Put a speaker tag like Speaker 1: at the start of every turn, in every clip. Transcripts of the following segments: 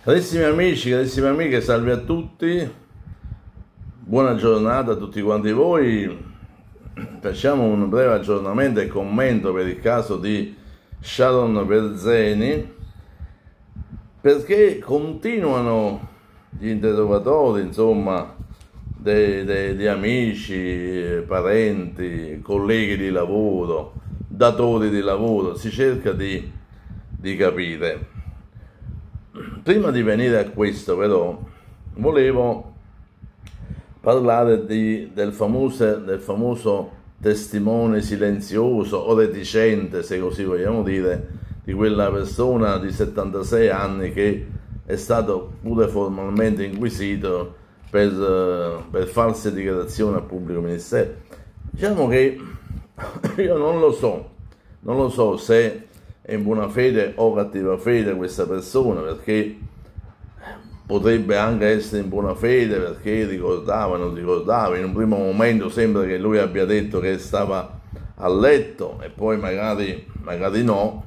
Speaker 1: Carissimi amici, carissime amiche, salve a tutti, buona giornata a tutti quanti voi. Facciamo un breve aggiornamento e commento per il caso di Sharon Verzeni, perché continuano gli interrogatori, insomma, di amici, parenti, colleghi di lavoro, datori di lavoro, si cerca di capire. Prima di venire a questo, però, volevo parlare del famoso testimone silenzioso o reticente, se così vogliamo dire, di quella persona di 76 anni che è stato pure formalmente inquisito per false dichiarazioni al pubblico ministero. Diciamo che io non lo so se è in buona fede o cattiva fede questa persona, perché potrebbe anche essere in buona fede perché ricordava, non ricordava. In un primo momento sembra che lui abbia detto che stava a letto e poi magari no,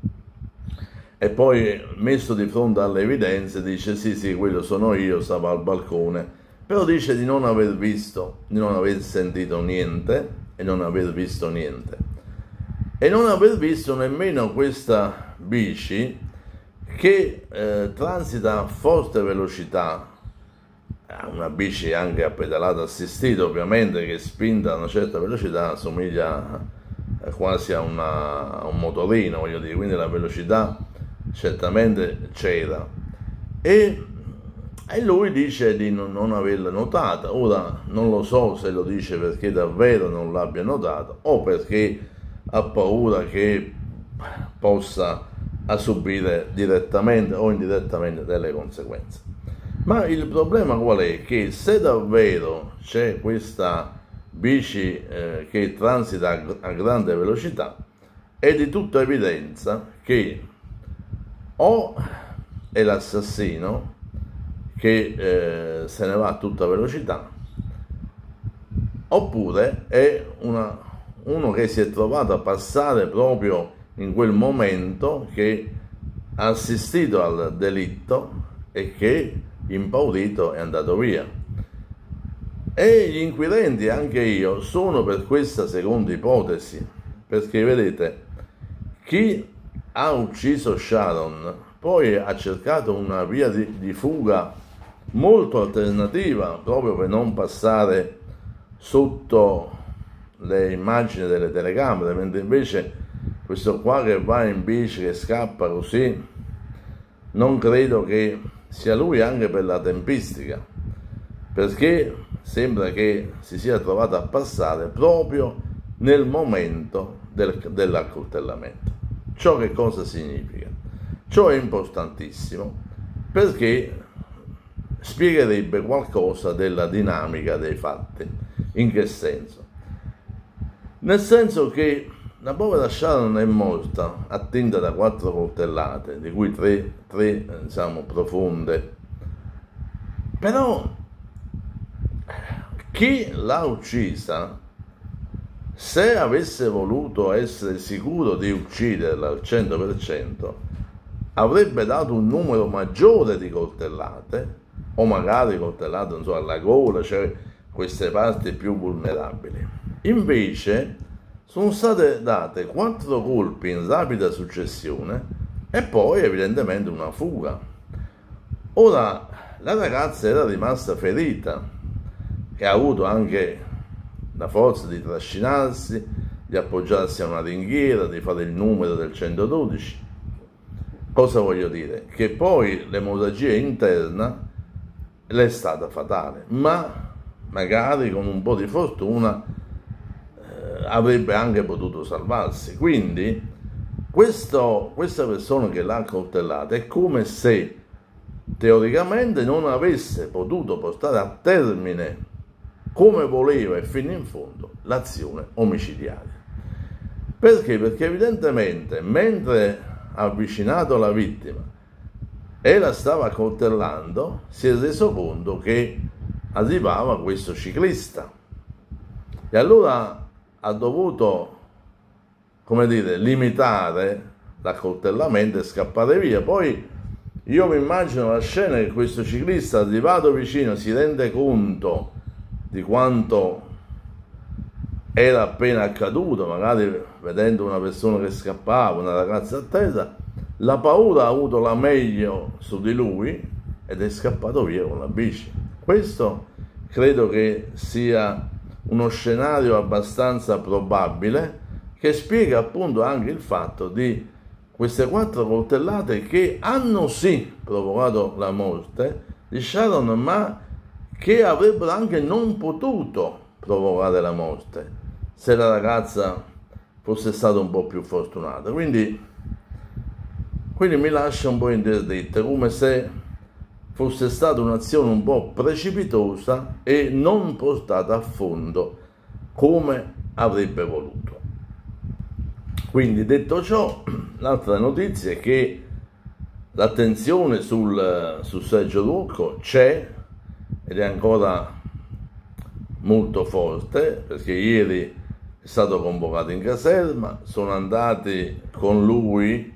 Speaker 1: e poi messo di fronte alle evidenze dice sì, quello sono io, stavo al balcone, però dice di non aver visto, di non aver sentito niente e non aver visto niente. E non aver visto nemmeno questa bici che transita a forte velocità, una bici anche a pedalata assistita ovviamente, che spinta a una certa velocità assomiglia quasi a un motorino, voglio dire, quindi la velocità certamente c'era. E lui dice di non averla notata. Ora non lo so se lo dice perché davvero non l'abbia notata o perché ha paura che possa subire direttamente o indirettamente delle conseguenze. Ma il problema qual è? Che se davvero c'è questa bici che transita a grande velocità, è di tutta evidenza che o è l'assassino che se ne va a tutta velocità, oppure è uno che si è trovato a passare proprio in quel momento, che ha assistito al delitto e che, impaurito, è andato via. E gli inquirenti, anche io, sono per questa seconda ipotesi, perché vedete, chi ha ucciso Sharon poi ha cercato una via di fuga molto alternativa, proprio per non passare sotto le immagini delle telecamere, mentre invece questo qua che va in bici, che scappa così, non credo che sia lui, anche per la tempistica, perché sembra che si sia trovato a passare proprio nel momento dell'accoltellamento. Ciò che cosa significa? Ciò è importantissimo perché spiegherebbe qualcosa della dinamica dei fatti. In che senso? Nel senso che la povera Sharon è morta attinta da 4 coltellate, di cui 3 diciamo profonde. Però chi l'ha uccisa, se avesse voluto essere sicuro di ucciderla al 100%, avrebbe dato un numero maggiore di coltellate, o magari coltellate, non so, alla gola, cioè queste parti più vulnerabili. Invece sono state date 4 colpi in rapida successione e poi evidentemente una fuga. Ora, la ragazza era rimasta ferita e ha avuto anche la forza di trascinarsi, di appoggiarsi a una ringhiera, di fare il numero del 112. Cosa voglio dire? Che poi l'emorragia interna le è stata fatale, ma magari con un po' di fortuna avrebbe anche potuto salvarsi. Quindi questa persona che l'ha accoltellata è come se teoricamente non avesse potuto portare a termine come voleva e fino in fondo l'azione omicidiaria. Perché? Perché evidentemente mentre ha avvicinato la vittima e la stava accoltellando, si è reso conto che arrivava questo ciclista e allora ha dovuto, come dire, limitare l'accoltellamento e scappare via. Poi io mi immagino la scena che questo ciclista arrivato vicino si rende conto di quanto era appena accaduto, magari vedendo una persona che scappava, una ragazza attesa, la paura ha avuto la meglio su di lui ed è scappato via con la bici. Questo credo che sia uno scenario abbastanza probabile, che spiega appunto anche il fatto di queste 4 coltellate che hanno sì provocato la morte di Sharon, ma che avrebbero anche non potuto provocare la morte se la ragazza fosse stata un po' più fortunata. Quindi mi lascia un po' interdetta, come se fosse stata un'azione un po' precipitosa e non portata a fondo come avrebbe voluto. Quindi, detto ciò, l'altra notizia è che l'attenzione su Sergio Rocco c'è ed è ancora molto forte, perché ieri è stato convocato in caserma, sono andati con lui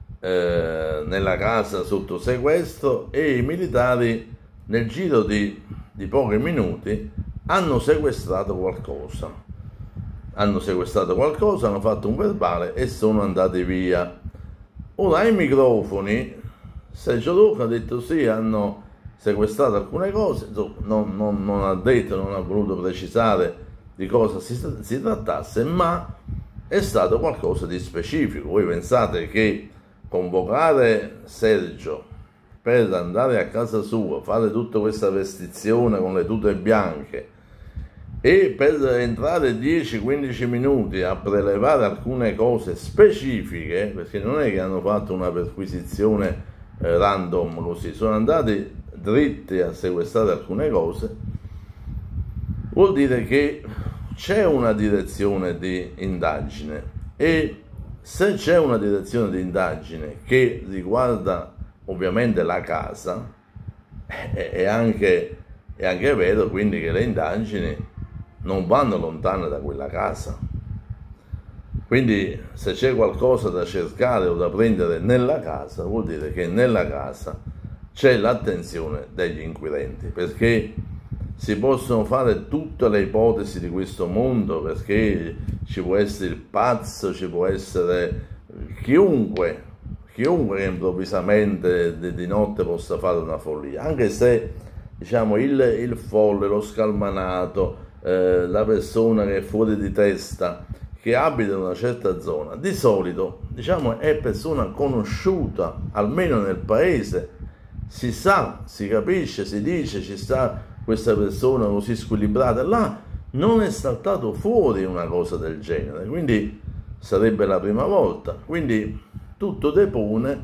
Speaker 1: nella casa sotto sequestro e i militari nel giro di pochi minuti hanno sequestrato qualcosa, hanno fatto un verbale e sono andati via. Ora ai microfoni Sergio Rocco ha detto sì, hanno sequestrato alcune cose, non ha detto, non ha voluto precisare di cosa si trattasse, ma è stato qualcosa di specifico. Voi pensate che convocare Sergio per andare a casa sua, fare tutta questa vestizione con le tute bianche e per entrare 10-15 minuti a prelevare alcune cose specifiche, perché non è che hanno fatto una perquisizione random così, sono andati dritti a sequestrare alcune cose, vuol dire che c'è una direzione di indagine, e se c'è una direzione di indagine che riguarda ovviamente la casa, è anche vero quindi che le indagini non vanno lontane da quella casa. Quindi se c'è qualcosa da cercare o da prendere nella casa, vuol dire che nella casa c'è l'attenzione degli inquirenti, perché si possono fare tutte le ipotesi di questo mondo, perché ci può essere il pazzo, ci può essere chiunque che improvvisamente di notte possa fare una follia, anche se diciamo il folle, lo scalmanato, la persona che è fuori di testa, che abita in una certa zona, di solito diciamo è persona conosciuta, almeno nel paese, si sa, si capisce, si dice ci sta questa persona così squilibrata. Là non è saltato fuori una cosa del genere, quindi sarebbe la prima volta. Quindi tutto depone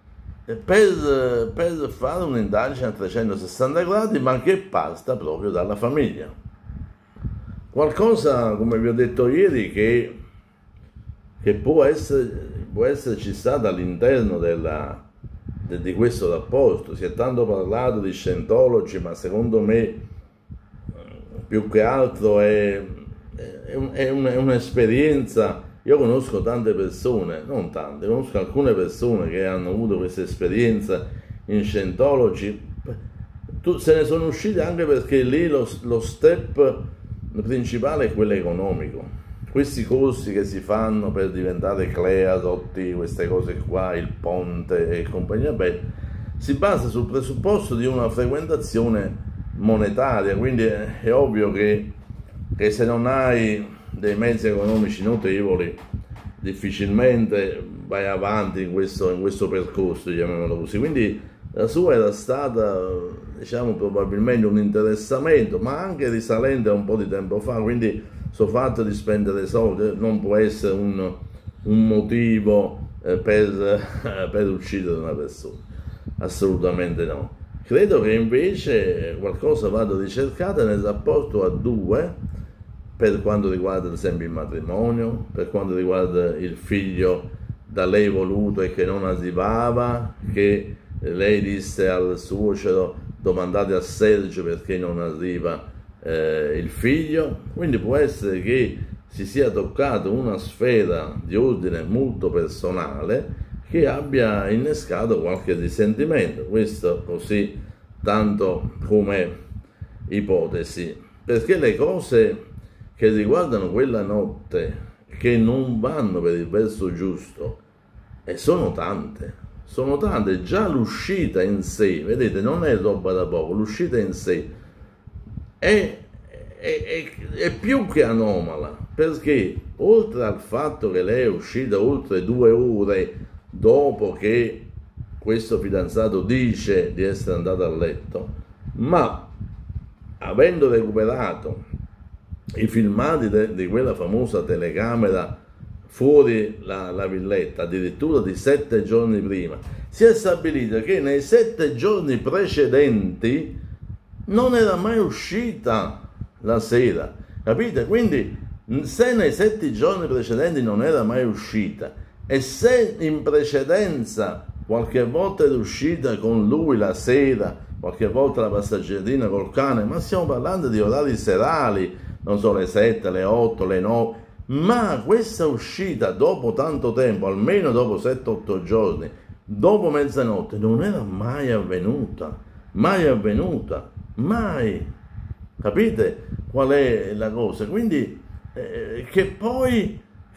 Speaker 1: per fare un'indagine a 360 gradi, ma che parta proprio dalla famiglia. Qualcosa, come vi ho detto ieri, che può esserci stato all'interno di questo rapporto. Si è tanto parlato di Scientology, ma secondo me più che altro è un'esperienza. Io conosco tante persone, non tante, conosco alcune persone che hanno avuto questa esperienza in Scientology, se ne sono usciti anche perché lì lo step principale è quello economico. Questi corsi che si fanno per diventare Clea, tutte queste cose qua, il ponte e compagnia bella, si basa sul presupposto di una frequentazione monetaria, quindi è ovvio che se non hai dei mezzi economici notevoli difficilmente vai avanti in questo percorso, chiamiamolo così. Quindi la sua era stata, diciamo, probabilmente un interessamento, ma anche risalente a un po' di tempo fa, quindi questo fatto di spendere soldi non può essere un motivo per uccidere una persona, assolutamente no. Credo che invece qualcosa vada ricercato nel rapporto a due, per quanto riguarda ad esempio il matrimonio, per quanto riguarda il figlio da lei voluto e che non arrivava, che lei disse al suocero: domandate a Sergio perché non arriva il figlio. Quindi può essere che si sia toccato una sfera di ordine molto personale che abbia innescato qualche risentimento. Questo così tanto come ipotesi, perché le cose che riguardano quella notte, che non vanno per il verso giusto, e sono tante, già l'uscita in sé, vedete, non è roba da poco, l'uscita in sé è più che anomala, perché oltre al fatto che lei è uscita oltre 2 ore dopo che questo fidanzato dice di essere andato a letto, ma avendo recuperato i filmati di quella famosa telecamera fuori la villetta, addirittura di 7 giorni prima, si è stabilito che nei 7 giorni precedenti non era mai uscita la sera, capite? Quindi se nei 7 giorni precedenti non era mai uscita, e se in precedenza qualche volta era uscita con lui la sera, qualche volta la passeggiatina col cane, ma stiamo parlando di orari serali, non so, le 7, le 8, le 9, ma questa uscita dopo tanto tempo, almeno dopo 7-8 giorni, dopo mezzanotte, non era mai avvenuta, mai. Capite qual è la cosa? Quindi che poi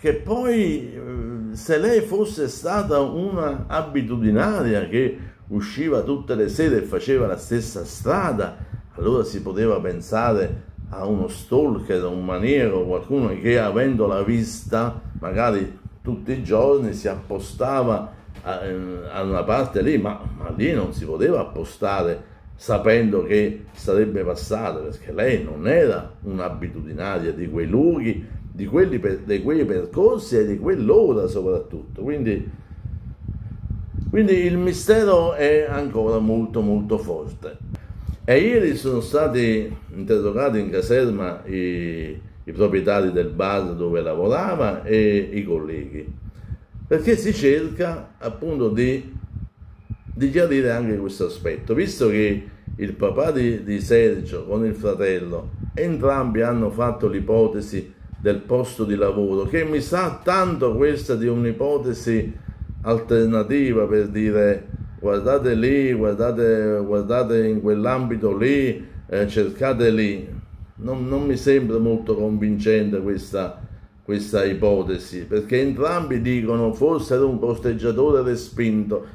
Speaker 1: se lei fosse stata una abitudinaria che usciva tutte le sere e faceva la stessa strada, allora si poteva pensare a uno stalker, a un maniero, qualcuno che avendola vista magari tutti i giorni si appostava a una parte lì, ma lì non si poteva appostare sapendo che sarebbe passata, perché lei non era un'abitudinaria di quei luoghi, di quei percorsi e di quell'ora soprattutto. Quindi il mistero è ancora molto forte. E ieri sono stati interrogati in caserma i proprietari del bar dove lavorava e i colleghi, perché si cerca appunto di chiarire anche questo aspetto, visto che il papà di Sergio con il fratello entrambi hanno fatto l'ipotesi del posto di lavoro, che mi sa tanto questa di un'ipotesi alternativa, per dire guardate lì, guardate in quell'ambito lì, cercate lì. Non mi sembra molto convincente questa ipotesi, perché entrambi dicono forse era un posteggiatore respinto,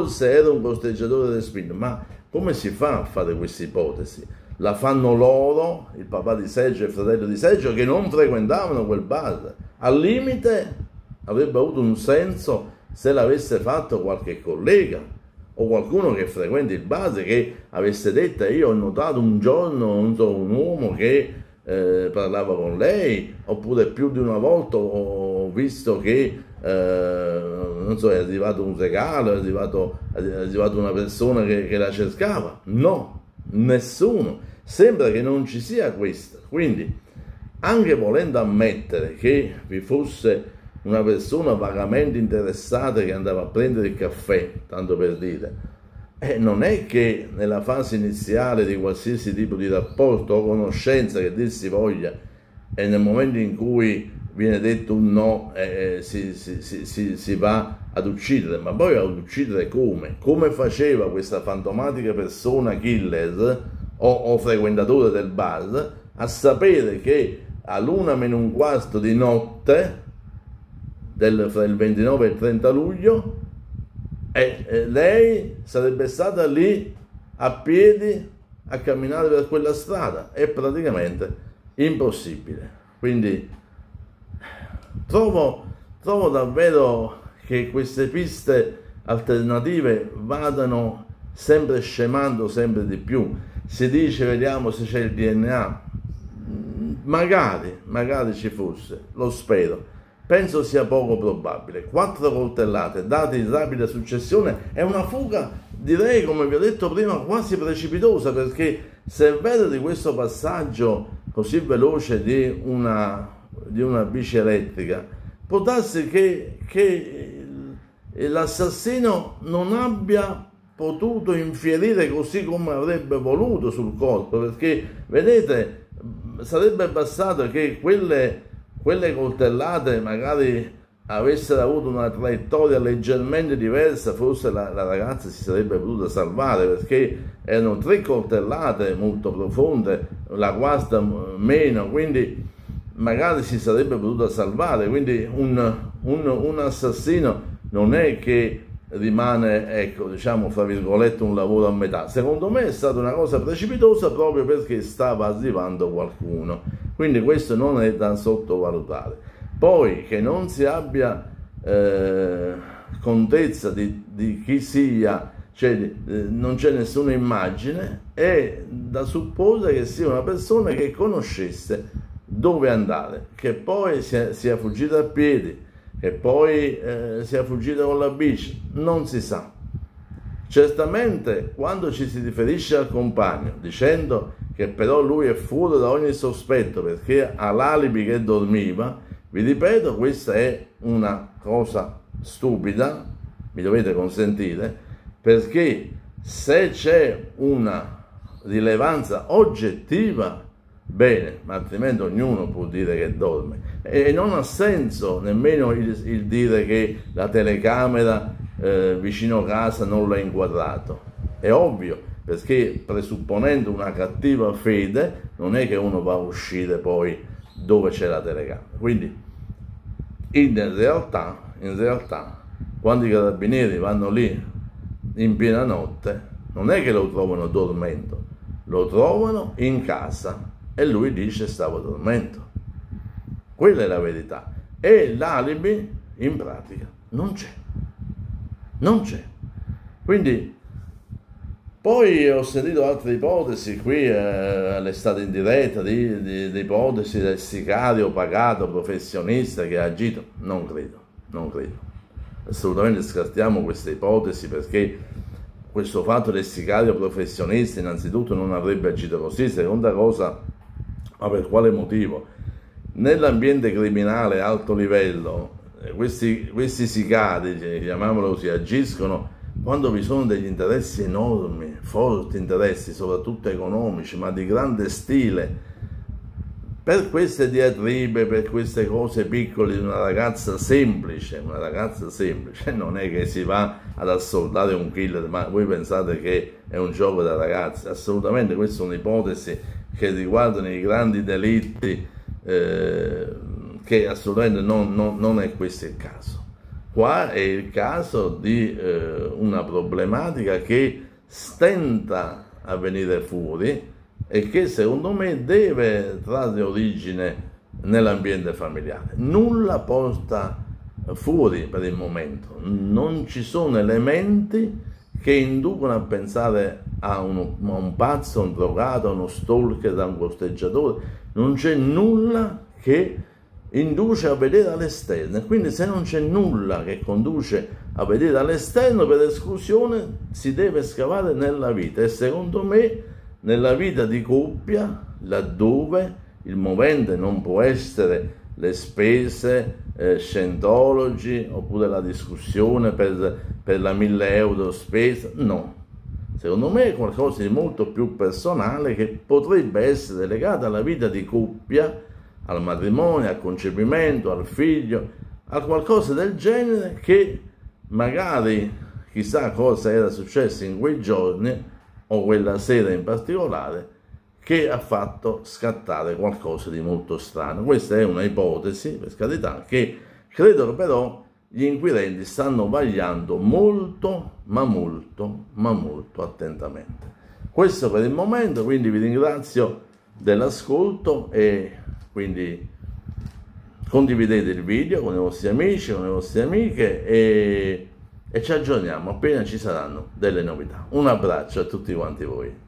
Speaker 1: ma come si fa a fare questa ipotesi? La fanno loro, il papà di Sergio e il fratello di Sergio, che non frequentavano quel bar. Al limite avrebbe avuto un senso se l'avesse fatto qualche collega o qualcuno che frequenta il bar, che avesse detto: io ho notato un giorno, non so, un uomo che parlava con lei, oppure più di una volta ho visto che non so, è arrivato un regalo, è arrivato una persona che la cercava. No, nessuno. Sembra che non ci sia questo. Quindi, anche volendo ammettere che vi fosse una persona vagamente interessata che andava a prendere il caffè, tanto per dire, non è che nella fase iniziale di qualsiasi tipo di rapporto o conoscenza che dir si voglia, e nel momento in cui viene detto un no, si va ad uccidere, ma poi ad uccidere come faceva questa fantomatica persona killer o frequentatore del bar, a sapere che all'1:15 di notte fra il 29 e il 30 luglio lei sarebbe stata lì a piedi a camminare per quella strada. È praticamente impossibile. Quindi trovo davvero che queste piste alternative vadano sempre scemando sempre di più. Si dice vediamo se c'è il DNA, magari ci fosse, lo spero. Penso sia poco probabile. 4 coltellate date in rapida successione è una fuga, direi, come vi ho detto prima, quasi precipitosa, perché se è vero di questo passaggio così veloce di una bici elettrica, può darsi che l'assassino non abbia potuto infierire così come avrebbe voluto sul corpo, perché vedete, sarebbe bastato che quelle coltellate magari avessero avuto una traiettoria leggermente diversa, forse la ragazza si sarebbe potuta salvare, perché erano 3 coltellate molto profonde, la quarta meno, quindi magari si sarebbe potuta salvare. Quindi un assassino non è che rimane, ecco, diciamo, fra virgolette, un lavoro a metà. Secondo me è stata una cosa precipitosa proprio perché stava arrivando qualcuno, quindi questo non è da sottovalutare. Poi che non si abbia contezza di chi sia, cioè non c'è nessuna immagine, è da supporre che sia una persona che conoscesse dove andare, che poi sia fuggita a piedi, che poi sia fuggita con la bici, non si sa. Certamente quando ci si riferisce al compagno dicendo che però lui è fuori da ogni sospetto perché ha l'alibi che dormiva, vi ripeto, questa è una cosa stupida, mi dovete consentire, perché se c'è una rilevanza oggettiva, bene, ma altrimenti ognuno può dire che dorme. E non ha senso nemmeno il dire che la telecamera vicino a casa non l'ha inquadrato. È ovvio, perché presupponendo una cattiva fede non è che uno va a uscire poi dove c'è la telecamera. Quindi in realtà quando i carabinieri vanno lì in piena notte non è che lo trovano dormendo, lo trovano in casa e lui dice stavo dormendo. Quella è la verità, e l'alibi in pratica non c'è. Quindi poi ho sentito altre ipotesi qui all'estate in diretta di ipotesi del sicario pagato professionista che ha agito. Non credo, assolutamente scartiamo queste ipotesi, perché questo fatto del sicario professionista innanzitutto non avrebbe agito così. Seconda cosa, ma per quale motivo? Nell'ambiente criminale alto livello questi sicari, chiamiamolo così, agiscono quando vi sono degli interessi enormi, forti interessi, soprattutto economici, ma di grande stile, per queste diatribe, per queste cose piccole di una ragazza semplice, non è che si va ad assoldare un killer, ma voi pensate che è un gioco da ragazzi? Assolutamente, queste sono ipotesi che riguardano i grandi delitti, che assolutamente non è questo il caso. Qua è il caso di una problematica che stenta a venire fuori e che secondo me deve trarre origine nell'ambiente familiare. Nulla porta fuori per il momento, non ci sono elementi che inducono a pensare a un pazzo, a un drogato, a uno stalker, a un corteggiatore. Non c'è nulla che induce a vedere all'esterno, quindi se non c'è nulla che conduce a vedere all'esterno, per esclusione si deve scavare nella vita, e secondo me nella vita di coppia, laddove il movente non può essere le spese Scientology oppure la discussione per la 1000 euro spesa, no. Secondo me è qualcosa di molto più personale che potrebbe essere legato alla vita di coppia, al matrimonio, al concepimento, al figlio, a qualcosa del genere, che magari chissà cosa era successo in quei giorni o quella sera in particolare, che ha fatto scattare qualcosa di molto strano. Questa è una ipotesi, per carità, che credo che però gli inquirenti stanno vagliando molto, ma molto attentamente. Questo per il momento, quindi vi ringrazio dell'ascolto e quindi condividete il video con i vostri amici, con le vostre amiche e ci aggiorniamo appena ci saranno delle novità. Un abbraccio a tutti quanti voi.